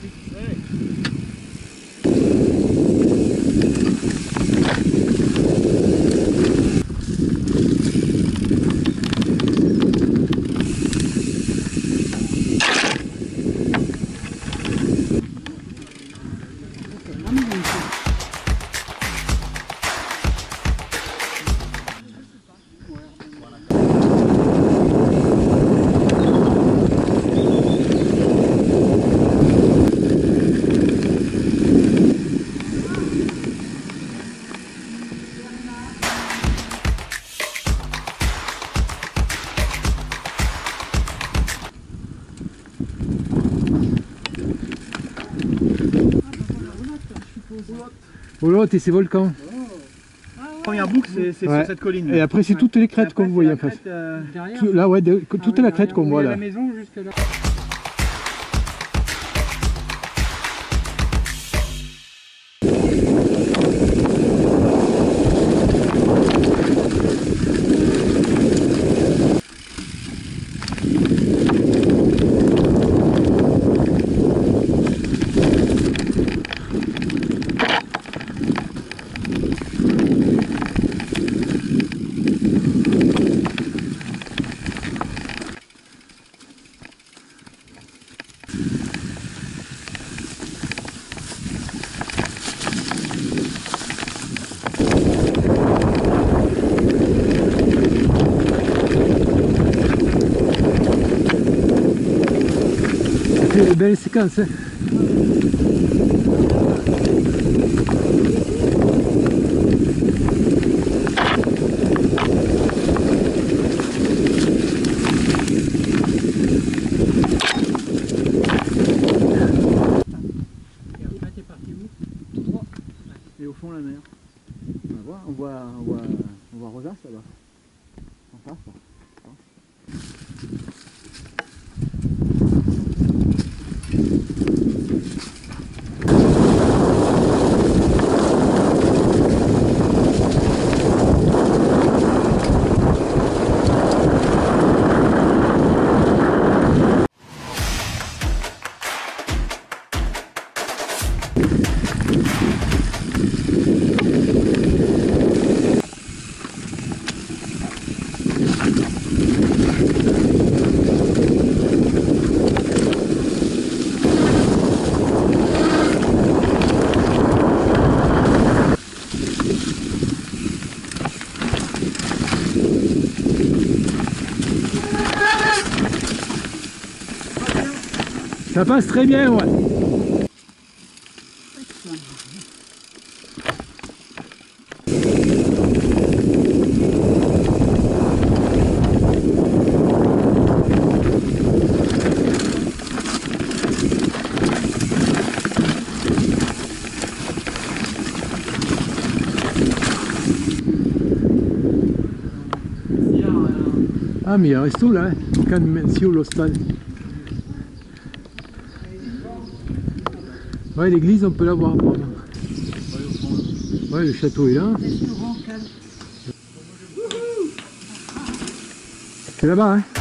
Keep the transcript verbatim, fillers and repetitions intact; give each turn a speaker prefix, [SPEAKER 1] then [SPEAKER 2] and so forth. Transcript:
[SPEAKER 1] Roulotte et ses volcans.
[SPEAKER 2] La première boucle, c'est ouais. Sur cette colline.
[SPEAKER 1] Et après, c'est toutes les crêtes qu'on voit en face.
[SPEAKER 2] Euh...
[SPEAKER 1] Là, ouais, de, ah, toute oui, la crête qu'on voit là.
[SPEAKER 2] La maison jusque là.
[SPEAKER 1] Une belle séquence. Hein.
[SPEAKER 2] Et au fond la mer. On va voir, on voit, on voit, on voit Rosas là-bas. En face, là.
[SPEAKER 1] Ça passe très bien, ouais. Ah, mais il reste tout là, hein. Can Mencio l'hostal. Ouais, l'église, on peut la voir. Ouais, le château est là. C'est là-bas, hein.